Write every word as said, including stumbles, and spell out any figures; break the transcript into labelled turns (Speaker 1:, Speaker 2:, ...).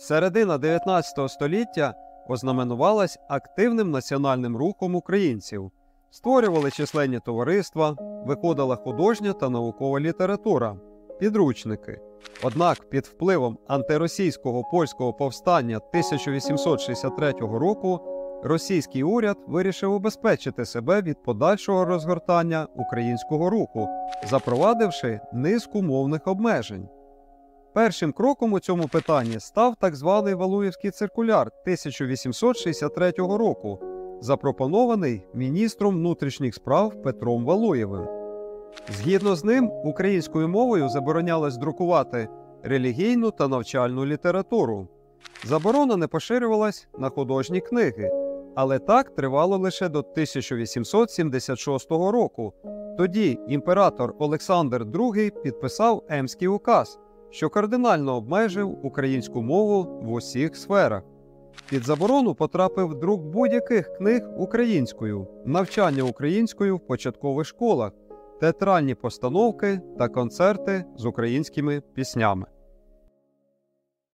Speaker 1: Середина дев'ятнадцятого століття ознаменувалась активним національним рухом українців. Створювали численні товариства, виходила художня та наукова література, підручники. Однак під впливом антиросійського польського повстання тисяча вісімсот шістдесят третього року російський уряд вирішив убезпечити себе від подальшого розгортання українського руху, запровадивши низку мовних обмежень. Першим кроком у цьому питанні став так званий Валуєвський циркуляр тисяча вісімсот шістдесят третього року, запропонований міністром внутрішніх справ Петром Валуєвим. Згідно з ним, українською мовою заборонялось друкувати релігійну та навчальну літературу. Заборона не поширювалась на художні книги, але так тривало лише до тисяча вісімсот сімдесят шостого року. Тоді імператор Олександр другий підписав Емський указ, що кардинально обмежив українську мову в усіх сферах. Під заборону потрапив друк будь-яких книг українською, навчання українською в початкових школах, театральні постановки та концерти з українськими піснями.